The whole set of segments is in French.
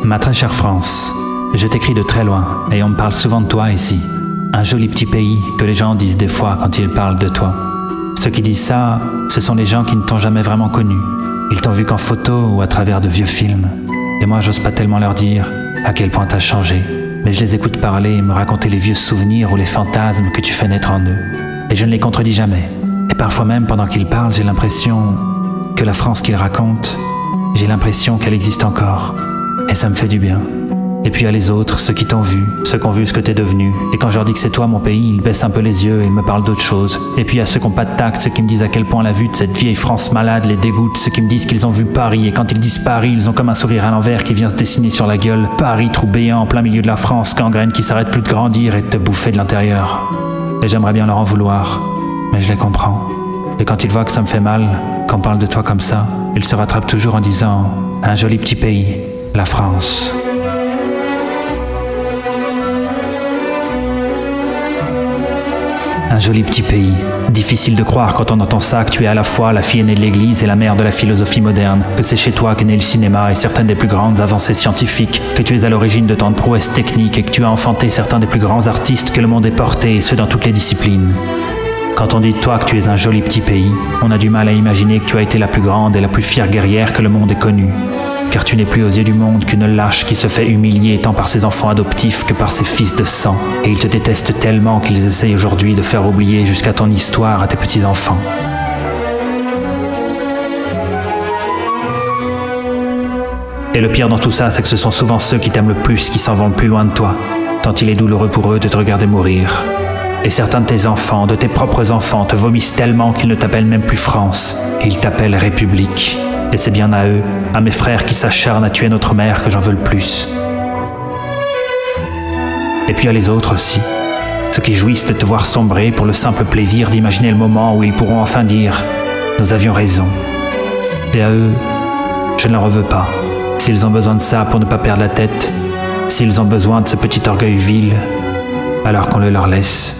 Ma très chère France, je t'écris de très loin et on me parle souvent de toi ici. Un joli petit pays que les gens disent des fois quand ils parlent de toi. Ceux qui disent ça, ce sont les gens qui ne t'ont jamais vraiment connu. Ils t'ont vu qu'en photo ou à travers de vieux films. Et moi, j'ose pas tellement leur dire à quel point t'as changé. Mais je les écoute parler et me raconter les vieux souvenirs ou les fantasmes que tu fais naître en eux. Et je ne les contredis jamais. Et parfois même, pendant qu'ils parlent, j'ai l'impression que la France qu'ils racontent, j'ai l'impression qu'elle existe encore. Et ça me fait du bien. Et puis il y a les autres, ceux qui t'ont vu, ceux qui ont vu ce que t'es devenu. Et quand je leur dis que c'est toi mon pays, ils baissent un peu les yeux et ils me parlent d'autre chose. Et puis il y a ceux qui n'ont pas de tact, ceux qui me disent à quel point la vue de cette vieille France malade les dégoûte, ceux qui me disent qu'ils ont vu Paris, et quand ils disent Paris, ils ont comme un sourire à l'envers qui vient se dessiner sur la gueule. Paris, trou béant en plein milieu de la France, gangrène qui s'arrête plus de grandir et de te bouffer de l'intérieur. Et j'aimerais bien leur en vouloir, mais je les comprends. Et quand ils voient que ça me fait mal, qu'on parle de toi comme ça, ils se rattrapent toujours en disant « Un joli petit pays, la France ». Un joli petit pays. Difficile de croire quand on entend ça que tu es à la fois la fille aînée de l'Église et la mère de la philosophie moderne, que c'est chez toi qu'est né le cinéma et certaines des plus grandes avancées scientifiques, que tu es à l'origine de tant de prouesses techniques et que tu as enfanté certains des plus grands artistes que le monde ait portés, et ce dans toutes les disciplines. Quand on dit de toi que tu es un joli petit pays, on a du mal à imaginer que tu as été la plus grande et la plus fière guerrière que le monde ait connue. Car tu n'es plus aux yeux du monde qu'une lâche qui se fait humilier tant par ses enfants adoptifs que par ses fils de sang. Et ils te détestent tellement qu'ils essayent aujourd'hui de faire oublier jusqu'à ton histoire à tes petits-enfants. Et le pire dans tout ça, c'est que ce sont souvent ceux qui t'aiment le plus qui s'en vont le plus loin de toi, tant il est douloureux pour eux de te regarder mourir. Et certains de tes enfants, de tes propres enfants, te vomissent tellement qu'ils ne t'appellent même plus France, et ils t'appellent République. Et c'est bien à eux, à mes frères qui s'acharnent à tuer notre mère que j'en veux le plus. Et puis à les autres aussi, ceux qui jouissent de te voir sombrer pour le simple plaisir d'imaginer le moment où ils pourront enfin dire « Nous avions raison ». Et à eux, je ne leur en veux pas. S'ils ont besoin de ça pour ne pas perdre la tête, s'ils ont besoin de ce petit orgueil vil, alors qu'on le leur laisse.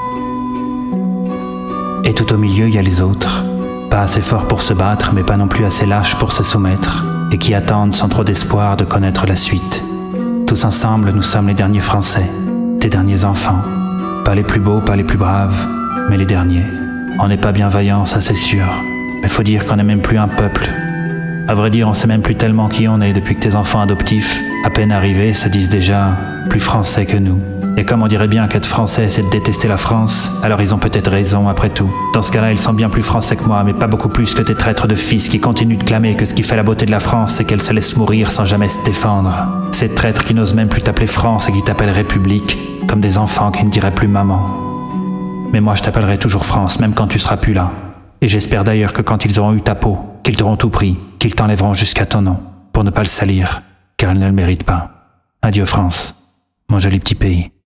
Et tout au milieu, il y a les autres. Pas assez forts pour se battre, mais pas non plus assez lâches pour se soumettre, et qui attendent sans trop d'espoir de connaître la suite. Tous ensemble, nous sommes les derniers Français, tes derniers enfants. Pas les plus beaux, pas les plus braves, mais les derniers. On n'est pas bien vaillants, ça c'est sûr, mais faut dire qu'on n'est même plus un peuple. À vrai dire, on sait même plus tellement qui on est depuis que tes enfants adoptifs, à peine arrivés, se disent déjà plus français que nous. Et comme on dirait bien qu'être français, c'est de détester la France, alors ils ont peut-être raison après tout. Dans ce cas-là, ils sont bien plus français que moi, mais pas beaucoup plus que tes traîtres de fils qui continuent de clamer que ce qui fait la beauté de la France, c'est qu'elle se laisse mourir sans jamais se défendre. Ces traîtres qui n'osent même plus t'appeler France et qui t'appellent République, comme des enfants qui ne diraient plus maman. Mais moi, je t'appellerai toujours France, même quand tu seras plus là. Et j'espère d'ailleurs que quand ils auront eu ta peau, qu'ils t'auront tout pris, qu'ils t'enlèveront jusqu'à ton nom, pour ne pas le salir, car elle ne le mérite pas. Adieu France, mon joli petit pays.